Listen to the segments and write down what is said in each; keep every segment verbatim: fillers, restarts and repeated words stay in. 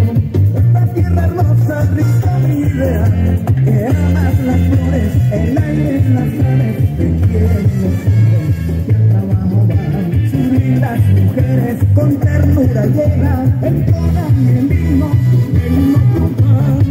esta tierra hermosa, rica mi idea, que amas las flores, el aire, las aves, te quieren los hombres, que al trabajo van, subir las mujeres, con ternura llega, entonan el himno, el himno triunfal.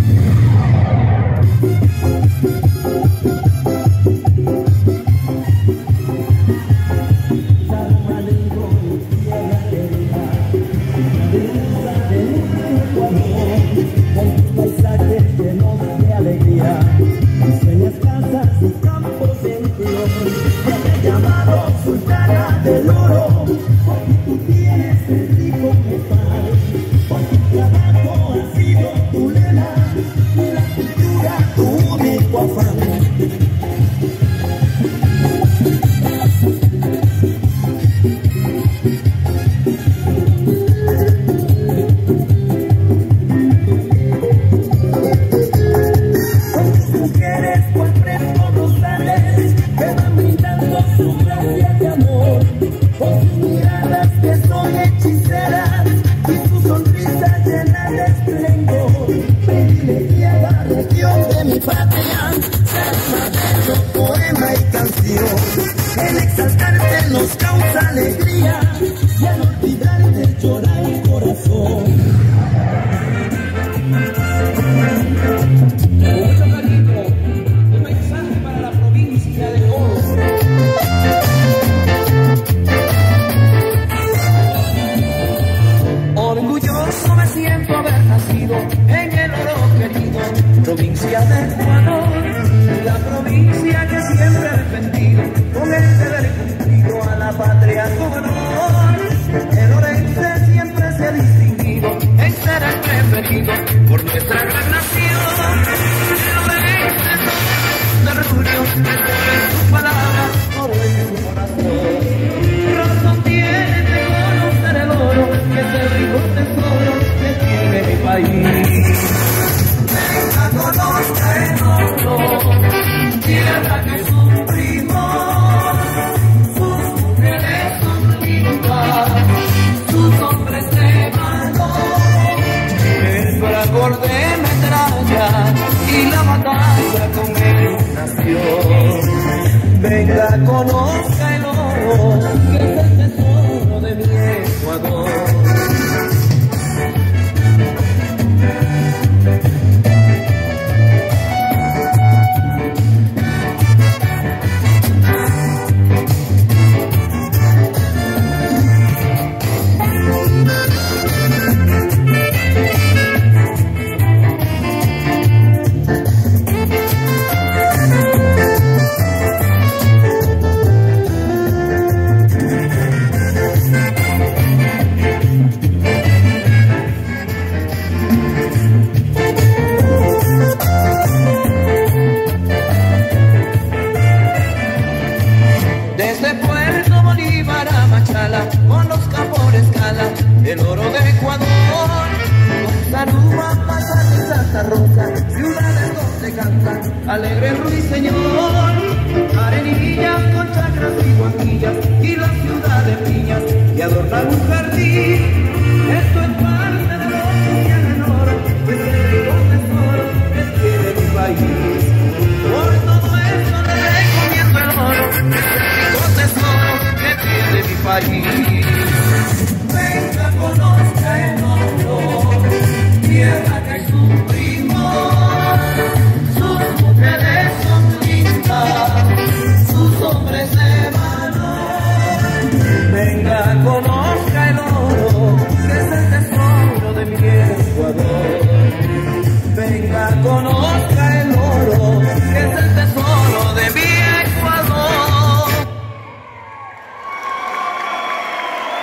Del oro, porque tú tienes el rico metal, porque tu trabajo ha sido tu lema, la cultura tu único afán. Con tus mujeres, cual fresco rosales, te van brindando su gracia de amor. Con sus miradas que son hechiceras y su sonrisa llena de esplendor. Privilegiada región de mi patria, plasma bello poema y canción. El exaltarte nos causa alegría y al olvidarte llora el corazón. Mucho cariño, un mensaje para la provincia de Oro. Orgulloso me siento haber nacido en el Oro querido, provincia de Ecuador, la provincia que siempre he defendido, con el deber cumplido a la patria con honor. El orense siempre se ha distinguido en ser el preferido por nuestra gran nación. El orense no es de orgullo, es por su palabra, por su corazón. Razón tiene de conocer el oro, que es el rico tesoro que tiene mi país. Venga, conozca el oro, tierra que sufrimos. Sus mujeres son lindas, sus hombres de valor. El fragor de metralla y la batalla con él nació. Venga, conozca el oro, que es el tesoro de mi Ecuador. Con los capos de escala, el oro de Ecuador. Con Sarúa, Pasaje y Santa Rosa, ciudades donde cantan alegre ruiseñor. Arenillas con chacras y guaquillas y la ciudad de piñas que adornan un jardín. Esto es parte de lo que tiene el oro, pues el rico tesoro que tiene mi país. Por todo esto le recomiendo el oro, es el rico tesoro que tiene mi país. Venga, conozca el oro, tierra que sufrimos. Sus mujeres son lindas, sus hombres de valor. Venga, conozca el oro, que es el tesoro de mi Ecuador. Venga, conozca el oro, que es el